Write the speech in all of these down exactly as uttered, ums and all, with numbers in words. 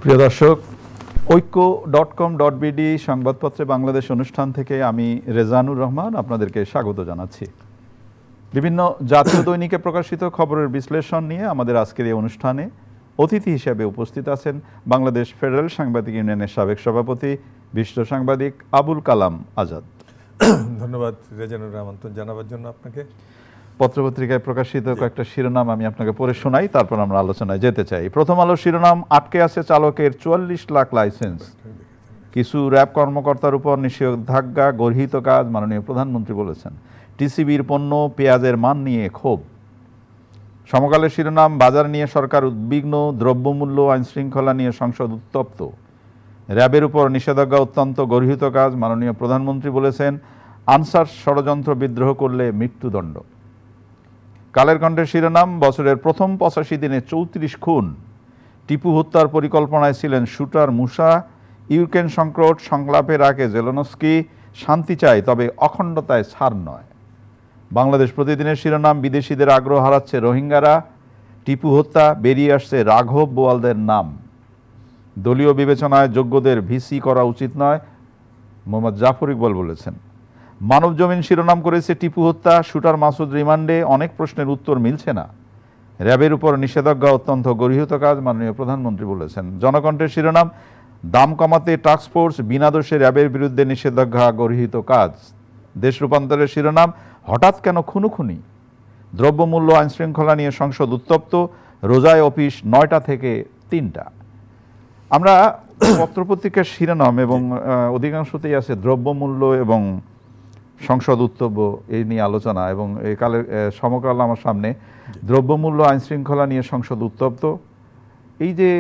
প্রিয় দর্শক, ঐক্য ডট কম ডট বিডি সংবাদপত্রে বাংলাদেশ অনুষ্ঠান থেকে আমি রেজানুর রহমান আপনাদেরকে স্বাগত জানাচ্ছি। বিভিন্ন জাতীয় দৈনিকে প্রকাশিত খবরের বিশ্লেষণ নিয়ে আমাদের আজকের এই অনুষ্ঠানে অতিথি হিসেবে উপস্থিত আছেন বাংলাদেশ ফেডারেল সাংবাদিক ইউনিয়নের সাবেক সভাপতি বিশিষ্ট সাংবাদিক আবুল কালাম আজাদ। ধন্যবাদ রেজানুর আমন্ত্রণ জানাবার জন্য আপনাকে। পত্রপত্রিকায় প্রকাশিত কয়েকটা শিরোনাম আমি আপনাকে পড়ে শোনাই, তারপর আমরা আলোচনায় যেতে চাই। প্রথম আলো শিরোনাম, আটকে আছে চালকের চুয়াল্লিশ লাখ লাইসেন্স, কিছু র্যাব কর্মকর্তার উপর নিষেধাজ্ঞা, গর্হিত কাজ, মাননীয় প্রধানমন্ত্রী বলেছেন। টিসিবির পণ্য পেঁয়াজের মান নিয়ে ক্ষোভ। সমকালের শিরোনাম, বাজার নিয়ে সরকার উদ্বিগ্ন, দ্রব্যমূল্য আইনশৃঙ্খলা নিয়ে সংসদ উত্তপ্ত, র্যাবের উপর নিষেধাজ্ঞা অত্যন্ত গর্হিত কাজ, মাননীয় প্রধানমন্ত্রী বলেছেন। আনসার ষড়যন্ত্র বিদ্রোহ করলে মৃত্যুদণ্ড। কালের কণ্ঠের শিরোনাম, বছরের প্রথম পঁচাশি দিনে চৌত্রিশ খুন, টিপু হত্যার পরিকল্পনায় ছিলেন শুটার মুসা, ইউক্রেন সংকট সংলাপের আগে জেলেনস্কি, শান্তি চায় তবে অখণ্ডতায় ছাড় নয়। বাংলাদেশ প্রতিদিনের শিরোনাম, বিদেশিদের আগ্রহ হারাচ্ছে রোহিঙ্গারা, টিপু হত্যা, বেরিয়ে আসছে রাঘব বোয়ালদের নাম, দলীয় বিবেচনায় যোগ্যদের ভিসি করা উচিত নয়, মোহাম্মদ জাফর ইকবাল বলেছেন। মানব জমিন শিরোনাম করেছে টিপু হত্যা, শুটার মাসুদ রিমান্ডে, অনেক প্রশ্নের উত্তর মিলছে না, র্যাবের উপর নিষেধাজ্ঞা অত্যন্ত গর্হিত কাজ, মাননীয় প্রধানমন্ত্রী বলেছেন। জনকণ্ঠের শিরোনাম, দাম কমাতে টাস্কফোর্স, বিনা দোষে র্যাবের বিরুদ্ধে নিষেধাজ্ঞা গর্হিত কাজ। দেশ রূপান্তরের শিরোনাম, হঠাৎ কেন খুনোখুনি, দ্রব্যমূল্য আইনশৃঙ্খলা নিয়ে সংসদ উত্তপ্ত, রোজায় অফিস নয়টা থেকে তিনটা। আমরা পত্রপত্রিকার শিরোনাম এবং অধিকাংশতেই আছে দ্রব্যমূল্য এবং সংসদ উত্তপ্ত এই নিয়ে আলোচনা, এবং এই কালের সমকাল আমার সামনে, দ্রব্যমূল্য আইনশৃঙ্খলা নিয়ে সংসদ উত্তপ্ত, এই যে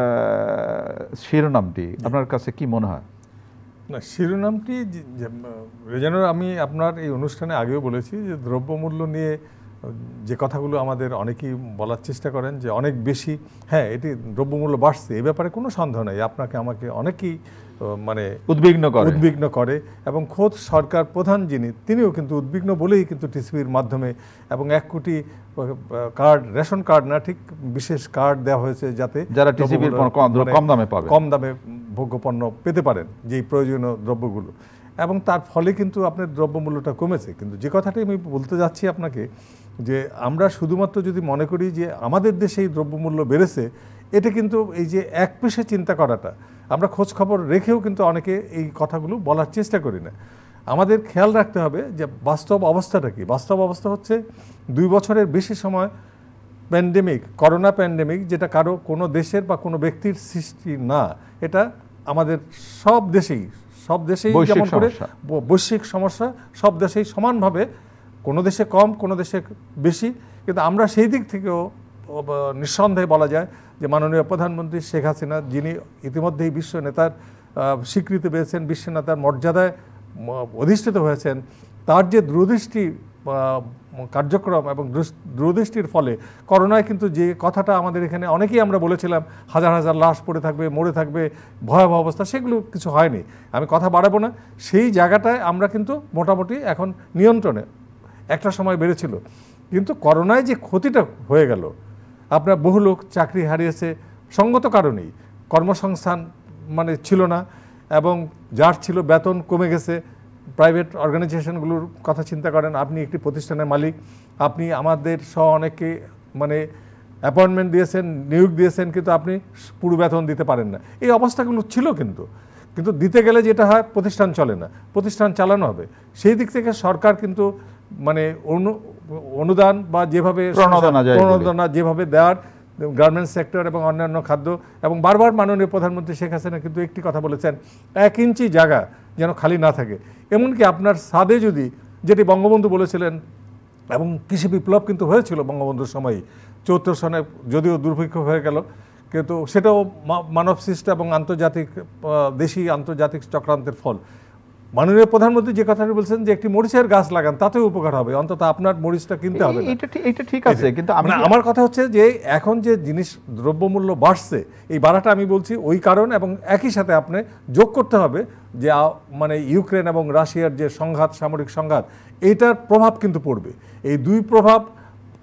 শিরোনামটি আপনার কাছে কি মনে হয়? না, শিরোনামটি রেজানুর, আমি আপনার এই অনুষ্ঠানে আগেও বলেছি যে দ্রব্যমূল্য নিয়ে যে কথাগুলো আমাদের অনেকেই বলার চেষ্টা করেন যে অনেক বেশি, হ্যাঁ এটি দ্রব্যমূল্য বাড়ছে, এ ব্যাপারে কোনো সন্দেহ নেই। আপনাকে আমাকে অনেকেই মানে উদ্বিগ্ন করে উদ্বিগ্ন করে এবং খোদ সরকার প্রধান যিনি, তিনিও কিন্তু উদ্বিগ্ন বলেই কিন্তু টিসিবির মাধ্যমে এবং এক কোটি কার্ড, রেশন কার্ড না ঠিক বিশেষ কার্ড দেওয়া হয়েছে যাতে যারা টিসিবির কম দামে পাবে, কম দামে ভোগ্যপণ্য পেতে পারেন যেই প্রয়োজনীয় দ্রব্যগুলো, এবং তার ফলে কিন্তু আপনার দ্রব্যমূল্যটা কমেছে। কিন্তু যে কথাটি আমি বলতে যাচ্ছি আপনাকে, যে আমরা শুধুমাত্র যদি মনে করি যে আমাদের দেশে এই দ্রব্যমূল্য বেড়েছে, এটা কিন্তু এই যে এক পেশে চিন্তা করাটা, আমরা খোঁজ খবর রেখেও কিন্তু অনেকে এই কথাগুলো বলার চেষ্টা করি না। আমাদের খেয়াল রাখতে হবে যে বাস্তব অবস্থাটা কি। বাস্তব অবস্থা হচ্ছে দুই বছরের বেশি সময় প্যান্ডেমিক, করোনা প্যান্ডেমিক, যেটা কারো কোনো দেশের বা কোনো ব্যক্তির সৃষ্টি না, এটা আমাদের সব দেশেই সব দেশেই যেমন করে বৈশ্বিক সমস্যা, সব দেশেই সমানভাবে, কোনো দেশে কম কোনো দেশে বেশি। কিন্তু আমরা সেই দিক থেকেও নিঃসন্দেহে বলা যায় যে মাননীয় প্রধানমন্ত্রী শেখ হাসিনা, যিনি ইতিমধ্যেই বিশ্ব নেতার স্বীকৃতি পেয়েছেন, বিশ্ব নেতার মর্যাদায় অধিষ্ঠিত হয়েছেন, তার যে দূরদৃষ্টি কার্যক্রম এবং দূরদৃষ্টির ফলে করোনায় কিন্তু যে কথাটা আমাদের এখানে অনেকেই আমরা বলেছিলাম হাজার হাজার লাশ পড়ে থাকবে, মরে থাকবে, ভয়াবহ অবস্থা, সেগুলো কিছু হয়নি। আমি কথা বাড়াবো না। সেই জায়গাটায় আমরা কিন্তু মোটামুটি এখন নিয়ন্ত্রণে। একটা সময় বেড়েছিল, কিন্তু করোনায় যে ক্ষতিটা হয়ে গেল, আপনার বহু লোক চাকরি হারিয়েছে সঙ্গত কারণেই, কর্মসংস্থান মানে ছিল না, এবং যার ছিল বেতন কমে গেছে। প্রাইভেট অর্গানাইজেশনগুলোর কথা চিন্তা করেন, আপনি একটি প্রতিষ্ঠানের মালিক, আপনি আমাদের সহ অনেককে মানে অ্যাপয়েন্টমেন্ট দিয়েছেন, নিয়োগ দিয়েছেন, কিন্তু আপনি পুরো বেতন দিতে পারেন না। এই অবস্থাগুলো ছিল, কিন্তু কিন্তু দিতে গেলে যেটা হয় প্রতিষ্ঠান চলে না, প্রতিষ্ঠান চালানো হবে। সেই দিক থেকে সরকার কিন্তু মানে অনু অনুদান বা যেভাবে প্রণোদনা যেভাবে দেওয়ার গার্মেন্টস সেক্টর এবং অন্যান্য খাদ্য, এবং বারবার মাননীয় প্রধানমন্ত্রী শেখ হাসিনা কিন্তু একটি কথা বলেছেন, এক ইঞ্চি জায়গা যেন খালি না থাকে। এমনকি আপনার ছাদে যদি, যেটি বঙ্গবন্ধু বলেছিলেন, এবং কৃষি বিপ্লব কিন্তু হয়েছিল বঙ্গবন্ধুর সময়ই, চৌত্রিশ সনে যদিও দুর্ভিক্ষ হয়ে গেল, কিন্তু সেটাও মানবসৃষ্ট এবং আন্তর্জাতিক দেশি আন্তর্জাতিক চক্রান্তের ফল। মাননীয় প্রধানমন্ত্রী যে কথাটি বলছেন যে একটি মরিচের গাছ লাগান, তাতেও উপকার হবে, অন্তত আপনার মরিচটা কিনতে হবে না। এটা ঠিক আছে, কিন্তু আমার কথা হচ্ছে যে এখন যে জিনিস দ্রব্যমূল্য বাড়ছে, এই বাড়াটা আমি বলছি ওই কারণ, এবং একই সাথে আপনি যোগ করতে হবে যে মানে ইউক্রেন এবং রাশিয়ার যে সংঘাত, সামরিক সংঘাত, এইটার প্রভাব কিন্তু পড়বে। এই দুই প্রভাব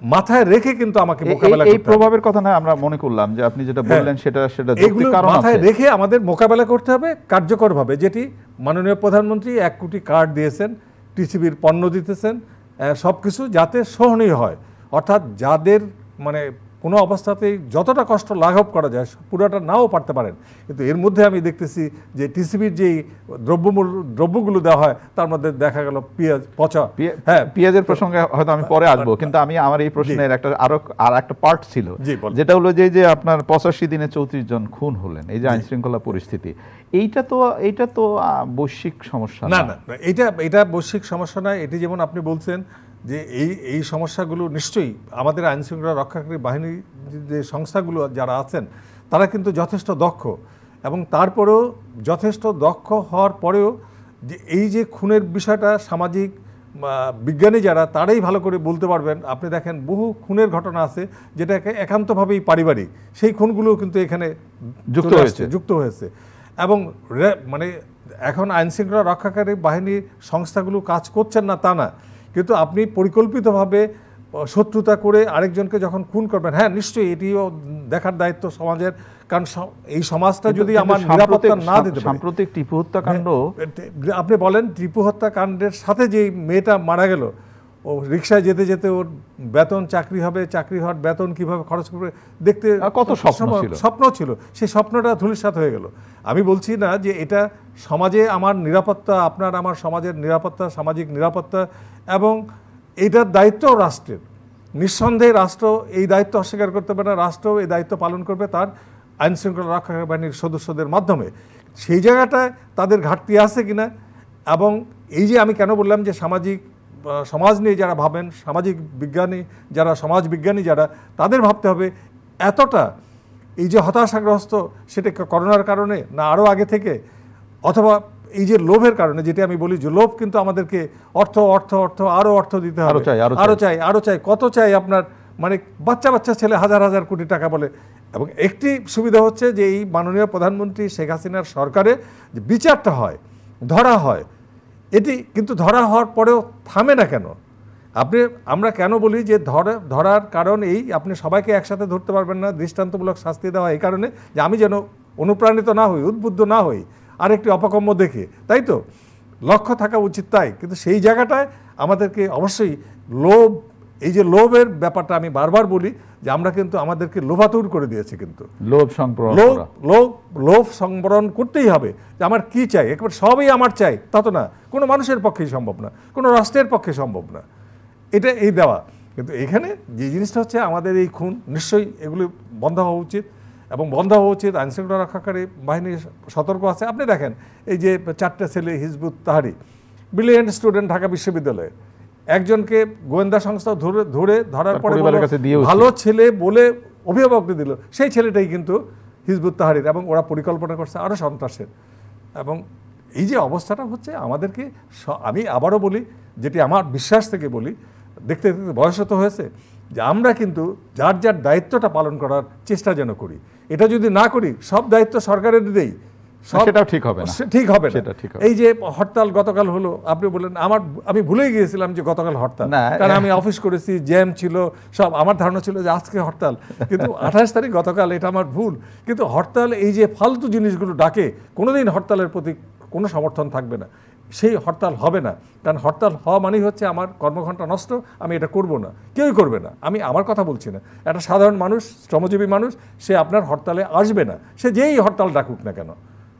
মাথায় রেখে কিন্তু আমাকে মোকাবেলা করতে হবে। এই প্রভাবের কথা না আমরা মনে করলাম যে আপনি যেটা বললেন সেটা সেটা যৌক্তিক কারণ আছে, মাথায় রেখে আমাদের মোকাবেলা করতে হবে কার্যকরভাবে, যেটি মাননীয় প্রধানমন্ত্রী এক কোটি কার্ড দিয়েছেন, টিসিবির পণ্য দিতেছেন, সব কিছু যাতে সহনীয় হয়, অর্থাৎ যাদের মানে কোনো অবস্থাতেই যতটা কষ্ট লাঘব করা যায় পুরোটা নাও পারতে পারেন, কিন্তু এর মধ্যে আমি দেখতেছি যে টিসিবির যেই দ্রব্যমূল্য দ্রব্যগুলো দেওয়া হয় তার মধ্যে দেখা গেল পেঁয়াজ পচা। হ্যাঁ, পেঁয়াজের প্রসঙ্গে হয়তো আমি পরে আসবো, কিন্তু আমি আমার এই প্রশ্নের একটা আরো আর একটা পার্ট ছিল, যেটা হলো যে যে আপনার পঁচাশি দিনে চৌত্রিশ জন খুন হলেন, এই যে আইন শৃঙ্খলা পরিস্থিতি, এইটা তো এইটা তো বৈশ্বিক সমস্যা না। না, এটা এটা বৈশ্বিক সমস্যা নয়। এটি যেমন আপনি বলছেন যে এই এই সমস্যাগুলো নিশ্চয়ই আমাদের আইন শৃঙ্খলা রক্ষাকারী বাহিনীর যে সংস্থাগুলো যারা আছেন তারা কিন্তু যথেষ্ট দক্ষ, এবং তারপরেও যথেষ্ট দক্ষ হওয়ার পরেও যে এই যে খুনের বিষয়টা সামাজিক বিজ্ঞানী যারা তারাই ভালো করে বলতে পারবেন। আপনি দেখেন বহু খুনের ঘটনা আছে যেটাকে একান্তভাবেই পারিবারিক, সেই খুনগুলোও কিন্তু এখানে যুক্ত হয়েছে যুক্ত হয়েছে এবং মানে এখন আইন শৃঙ্খলা রক্ষাকারী বাহিনীর সংস্থাগুলো কাজ করছেন না তা না, কিন্তু আপনি পরিকল্পিতভাবে শত্রুতা করে আরেকজনকে যখন খুন করবেন, হ্যাঁ নিশ্চয়ই এটিও দেখার দায়িত্ব সমাজের, কারণ এই সমাজটা যদি আমার নিরাপত্তা না দিতে পারে। সাম্প্রতিক টিপু হত্যাকাণ্ড আপনি বলেন, টিপু হত্যাকাণ্ডের সাথে যে মেয়েটা মারা গেল, ও রিক্সায় যেতে যেতে ওর বেতন চাকরি হবে, চাকরি হওয়ার বেতন কিভাবে খরচ করবে দেখতে কত স্বপ্ন ছিল স্বপ্ন ছিল সেই স্বপ্নটা ধূলিসাৎ হয়ে গেল। আমি বলছি না যে এটা সমাজে আমার নিরাপত্তা, আপনার আমার সমাজের নিরাপত্তা, সামাজিক নিরাপত্তা, এবং এইটার দায়িত্ব রাষ্ট্রের। নিঃসন্দেহে রাষ্ট্র এই দায়িত্ব অস্বীকার করতে পারে না, রাষ্ট্র এই দায়িত্ব পালন করবে তার আইন শৃঙ্খলা রক্ষাকারী বাহিনীর সদস্যদের মাধ্যমে। সেই জায়গাটায় তাদের ঘাটতি আছে কিনা, এবং এই যে আমি কেন বললাম যে সামাজিক সমাজ নিয়ে যারা ভাবেন, সামাজিক বিজ্ঞানী যারা, সমাজ বিজ্ঞানী যারা, তাদের ভাবতে হবে এতটা এই যে হতাশাগ্রস্ত সেটা করোনার কারণে না আরও আগে থেকে, অথবা এই যে লোভের কারণে, যেটি আমি বলি যে লোভ কিন্তু আমাদেরকে অর্থ অর্থ অর্থ আরও অর্থ দিতে হবে, আরও চাই আরও চাই কত চাই আপনার, মানে বাচ্চা বাচ্চা ছেলে হাজার হাজার কোটি টাকা বলে। এবং একটি সুবিধা হচ্ছে যে এই মাননীয় প্রধানমন্ত্রী শেখ হাসিনার সরকারে যে বিচারটা হয়, ধরা হয়, এটি কিন্তু ধরা হওয়ার পরেও থামে না কেন? আপনি আমরা কেন বলি যে ধরা ধরার কারণ এই, আপনি সবাইকে একসাথে ধরতে পারবেন না, দৃষ্টান্তমূলক শাস্তি দেওয়া এই কারণে যে আমি যেন অনুপ্রাণিত না হই, উদ্বুদ্ধ না হই আরেকটি অপকর্ম দেখে, তাই তো লক্ষ্য থাকা উচিত তাই। কিন্তু সেই জায়গাটায় আমাদেরকে অবশ্যই লোভ, এই যে লোভের ব্যাপারটা আমি বারবার বলি যে আমরা কিন্তু আমাদেরকে লোভাতুর করে দিয়েছি, কিন্তু লোভ সংবরণ লোভ লোভ লোভ সংবরণ করতেই হবে যে আমার কি চাই, একেবারে সবই আমার চাই তা তো না, কোনো মানুষের পক্ষেই সম্ভব না, কোনো রাষ্ট্রের পক্ষে সম্ভব না এটা এই দেওয়া। কিন্তু এখানে যে জিনিসটা হচ্ছে আমাদের এই খুন, নিশ্চয়ই এগুলি বন্ধ হওয়া উচিত, এবং বন্ধ হওয়া উচিত। আইন শৃঙ্খলা রক্ষাকারী বাহিনী সতর্ক আছে। আপনি দেখেন এই যে চারটে ছেলে Hizbut Tahrir, brilliant student Dhaka বিশ্ববিদ্যালয়ে, একজনকে গোয়েন্দা সংস্থা ধরে ধরে ধরার পরে ভালো ছেলে বলে অভিভাবককে দিল, সেই ছেলেটাই কিন্তু হিজবুত তাহরির, এবং ওরা পরিকল্পনা করছে আরও সন্ত্রাসের। এবং এই যে অবস্থাটা হচ্ছে আমাদেরকে, আমি আবারও বলি, যেটি আমার বিশ্বাস থেকে বলি, দেখতে দেখতে বয়স তো হয়েছে, যে আমরা কিন্তু যার যার দায়িত্বটা পালন করার চেষ্টা যেন করি। এটা যদি না করি, সব দায়িত্ব সরকারের দেই, সেটাও ঠিক হবে না, ঠিক হবে না। এই যে হরতাল গতকাল হলো, আপনি বললেন, আমার আমি ভুলেই গিয়েছিলাম যে গতকাল হরতাল, কারণ আমি অফিস করেছি, জ্যাম ছিল সব, আমার ধারণা ছিল যে আজকে হরতাল, কিন্তু আঠাশ তারিখ গতকাল, এটা আমার ভুল। কিন্তু হরতাল, এই যে ফালতু জিনিসগুলো ডাকে, কোনোদিন হরতালের প্রতি কোনো সমর্থন থাকবে না, সেই হরতাল হবে না। কারণ হরতাল হওয়া মানেই হচ্ছে আমার কর্মঘণ্টা নষ্ট, আমি এটা করব না, কেউই করবে না। আমি আমার কথা বলছি না, একটা সাধারণ মানুষ, শ্রমজীবী মানুষ, সে আপনার হরতালে আসবে না, সে যেই হরতাল ডাকুক না কেন।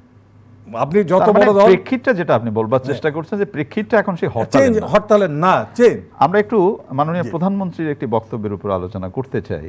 আপনি যত বড় দল, প্রেক্ষিতটা যেটা আপনি বলবার চেষ্টা করছেন যে প্রেক্ষিতটা এখন সেই হরতালের না চেঞ্জ। আমরা একটু মাননীয় প্রধানমন্ত্রীর একটি বক্তব্যের উপর আলোচনা করতে চাই।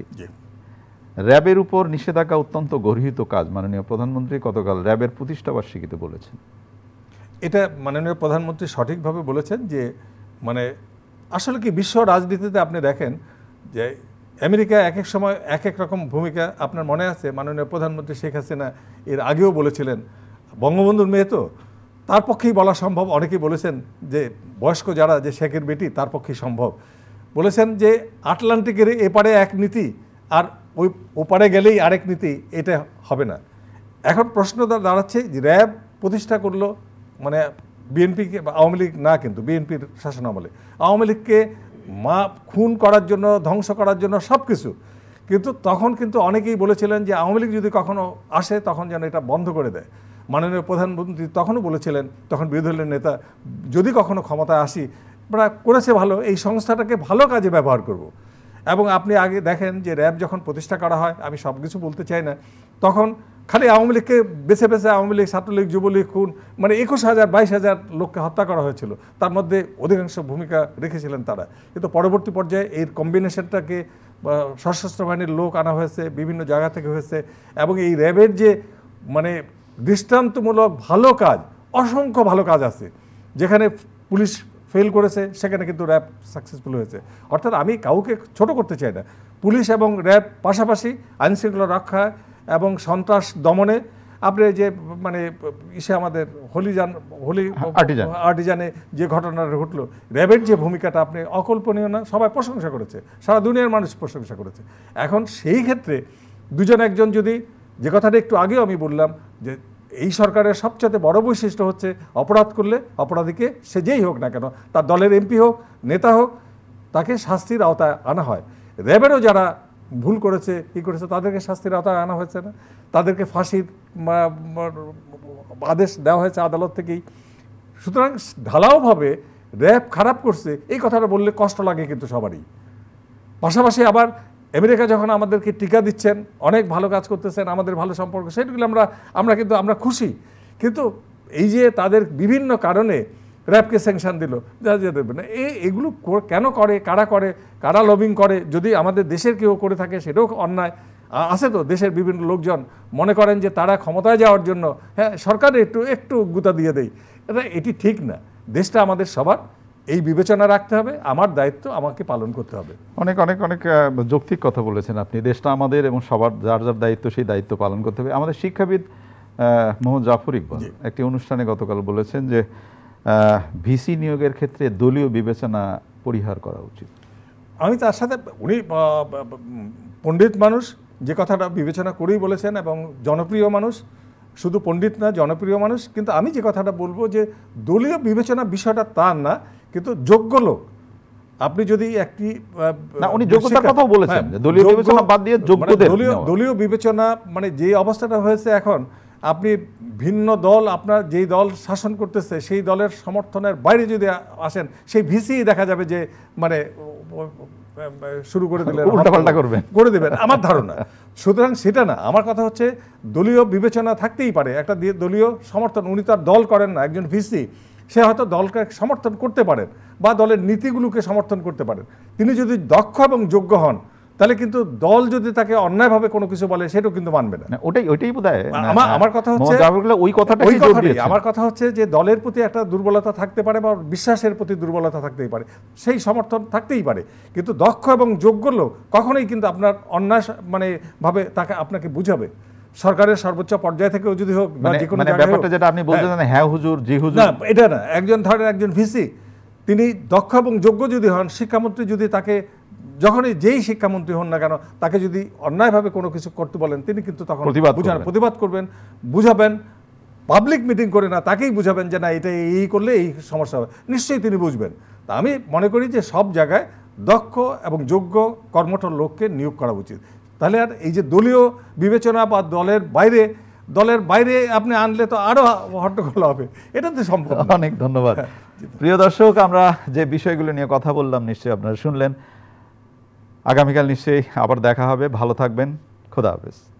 র্যাবের উপর নিষেধাজ্ঞা অত্যন্ত গর্হিত কাজ, মাননীয় প্রধানমন্ত্রী গতকাল র্যাবের প্রতিষ্ঠা বার্ষিকীতে বলেছেন। এটা মাননীয় প্রধানমন্ত্রী সঠিকভাবে বলেছেন যে মানে আসলে কি বিশ্ব রাজনীতিতে আপনি দেখেন যে আমেরিকা এক এক সময় এক এক রকম ভূমিকা। আপনার মনে আছে মাননীয় প্রধানমন্ত্রী শেখ হাসিনা এর আগেও বলেছিলেন, বঙ্গবন্ধুর মেয়ে তো তার পক্ষেই বলা সম্ভব, অনেকেই বলেছেন যে বয়স্ক যারা, যে শেখের বেটি তার পক্ষেই সম্ভব, বলেছেন যে আটলান্টিকের এপারে এক নীতি আর ওই ওপারে গেলেই আরেক নীতি, এটা হবে না। এখন প্রশ্ন দাঁড়াচ্ছে যে র্যাব প্রতিষ্ঠা করলো, মানে বিএনপিকে, আওয়ামী লীগ না, কিন্তু বিএনপির শাসন আমলে আওয়ামী লীগকে মা খুন করার জন্য, ধ্বংস করার জন্য সব কিছু। কিন্তু তখন কিন্তু অনেকেই বলেছিলেন যে আওয়ামী লীগ যদি কখনো আসে তখন যেন এটা বন্ধ করে দেয়। মাননীয় প্রধানমন্ত্রী তখনও বলেছিলেন, তখন বিরোধী দলের নেতা, যদি কখনো ক্ষমতায় আসি, আমরা করেছে ভালো, এই সংস্থাটাকে ভালো কাজে ব্যবহার করব। এবং আপনি আগে দেখেন যে র্যাব যখন প্রতিষ্ঠা করা হয়, আমি সব কিছু বলতে চাই না, তখন খালি আওয়ামী লীগকে বেছে বেছে আওয়ামী লীগ, ছাত্রলীগ, যুবলীগ খুন, মানে একুশ হাজার বাইশ হাজার লোককে হত্যা করা হয়েছিল, তার মধ্যে অধিকাংশ ভূমিকা রেখেছিলেন তারা। কিন্তু পরবর্তী পর্যায়ে এই কম্বিনেশনটাকে সশস্ত্র বাহিনীর লোক আনা হয়েছে, বিভিন্ন জায়গা থেকে হয়েছে, এবং এই র্যাবের যে মানে দৃষ্টান্তমূলক ভালো কাজ, অসংখ্য ভালো কাজ আছে, যেখানে পুলিশ ফেল করেছে সেখানে কিন্তু র্যাব সাকসেসফুল হয়েছে। অর্থাৎ আমি কাউকে ছোট করতে চাই না, পুলিশ এবং র্যাব পাশাপাশি আইনশৃঙ্খলা রক্ষা এবং সন্ত্রাস দমনে, আপনি যে মানে ইসে আমাদের হলিজান হোলি আর্টিজানে যে ঘটনাটা ঘটলো, র্যাবের যে ভূমিকাটা আপনি অকল্পনীয় না, সবাই প্রশংসা করেছে, সারা দুনিয়ার মানুষ প্রশংসা করেছে। এখন সেই ক্ষেত্রে দুজন একজন যদি, যে কথাটা একটু আগেও আমি বললাম যে এই সরকারের সবচেয়ে বড় বৈশিষ্ট্য হচ্ছে অপরাধ করলে অপরাধীকে সে যেই হোক না কেন, তার দলের এমপি হোক, নেতা হোক, তাকে শাস্তির আওতায় আনা হয়। র্যাবেরও যারা ভুল করেছে, কী করেছে, তাদেরকে শাস্তির আওতায় আনা হয়েছে না, তাদেরকে ফাঁসির আদেশ দেওয়া হয়েছে আদালত থেকেই। সুতরাং ঢালাওভাবে র্যাব খারাপ করছে এই কথাটা বললে কষ্ট লাগে কিন্তু সবারই। পাশাপাশি আবার আমেরিকা যখন আমাদেরকে টিকা দিচ্ছেন, অনেক ভালো কাজ করতেছেন, আমাদের ভালো সম্পর্ক, সেগুলো আমরা আমরা কিন্তু আমরা খুশি। কিন্তু এই যে তাদের বিভিন্ন কারণে র্যাবকে স্যাংশন দিল, যা যা দেবে না, এই এগুলো কেন করে, কারা করে, কারা লবিং করে, যদি আমাদের দেশের কেউ করে থাকে সেটাও অন্যায়। আছে তো দেশের বিভিন্ন লোকজন মনে করেন যে তারা ক্ষমতায় যাওয়ার জন্য হ্যাঁ সরকারে একটু একটু গুতা দিয়ে দেয়, এটা এটি ঠিক না। দেশটা আমাদের সবার, এই বিবেচনা রাখতে হবে, আমার দায়িত্ব আমাকে পালন করতে হবে। অনেক অনেক অনেক যৌক্তিক কথা বলেছেন আপনি, দেশটা আমাদের এবং সবার যার যার দায়িত্ব সেই দায়িত্ব পালন করতে হবে। আমাদের শিক্ষাবিদ মোহাম্মদ জাফর ইকবাল একটি অনুষ্ঠানে গতকাল বলেছেন যে ভিসি নিয়োগের ক্ষেত্রে দলীয় বিবেচনা পরিহার করা উচিত। আমি তার সাথে, উনি পণ্ডিত মানুষ, যে কথাটা বিবেচনা করেই বলেছেন, এবং জনপ্রিয় মানুষ, শুধু পণ্ডিত না জনপ্রিয় মানুষ। কিন্তু আমি যে কথাটা বলবো যে দলীয় বিবেচনা বিষয়টা তার না, কিন্তু যোগ্য লোক। আপনি যদি একটি উনি যোগ্যতার কথাও বলেছেন, দলীয় বিবেচনা বাদ দিয়ে যোগ্যদের দলীয় দলীয় বিবেচনা, মানে যে অবস্থাটা হয়েছে এখন, আপনি ভিন্ন দল, আপনার যেই দল শাসন করতেছে সেই দলের সমর্থনের বাইরে যদি আসেন, সেই ভিসি দেখা যাবে যে মানে শুরু করে দিলেন, উল্টাপাল্টা করবেন করে দেবেন, আমার ধারণা। সুতরাং সেটা না, আমার কথা হচ্ছে দলীয় বিবেচনা থাকতেই পারে, একটা দলীয় সমর্থন। উনি তার দল করেন না, একজন ভিসি, সে হয়তো দলকে সমর্থন করতে পারেন বা দলের নীতিগুলোকে সমর্থন করতে পারেন। তিনি যদি দক্ষ এবং যোগ্য হন, তাহলে কিন্তু দল যদি তাকে অন্যায়ভাবে কোনো কিছু বলে সেটাও কিন্তু মানবে না। ওটাই ওইটাই বোধহয় আমার আমার কথা হচ্ছে ওই কথাটাই ওই কথাটাই আমার কথা হচ্ছে যে দলের প্রতি একটা দুর্বলতা থাকতে পারে বা বিশ্বাসের প্রতি দুর্বলতা থাকতেই পারে, সেই সমর্থন থাকতেই পারে। কিন্তু দক্ষ এবং যোগ্য লোক কখনোই কিন্তু আপনার অন্যায় মানে ভাবে তাকে আপনাকে বুঝাবে, সরকারের সর্বোচ্চ পর্যায় থেকেও যদি হোক বা যে কোনো জায়গায় হোক। যেটা আপনি বলতেছেন হ্যাঁ হুজুর জি হুজুর, না এটা না। একজন ধরেন একজন ভিসি, তিনি দক্ষ এবং যোগ্য যদি হন, শিক্ষামন্ত্রী যদি তাকে, যখনই যেই শিক্ষামন্ত্রী হন না কেন, তাকে যদি অন্যায়ভাবে কোনো কিছু করতে বলেন, তিনি কিন্তু তখন বুঝান প্রতিবাদ করবেন, বুঝাবেন, পাবলিক মিটিং করে না, তাকেই বুঝাবেন যে না এটা এই করলে এই সমস্যা হবে, নিশ্চয়ই তিনি বুঝবেন। তা আমি মনে করি যে সব জায়গায় দক্ষ এবং যোগ্য কর্মঠ লোককে নিয়োগ করা উচিত। তাহলে আর এই যে দলীয় বিবেচনা বা দলের বাইরে দলের বাইরে আপনি আনলে তো আরো হট্টগোল হবে, এটা তো সম্ভব। অনেক ধন্যবাদ। প্রিয় দর্শক, আমরা যে বিষয়গুলো নিয়ে কথা বললাম নিশ্চয়ই আপনারা শুনলেন। আগামীকাল নিশ্চয়ই আবার দেখা হবে। ভালো থাকবেন। খোদা হাফেজ।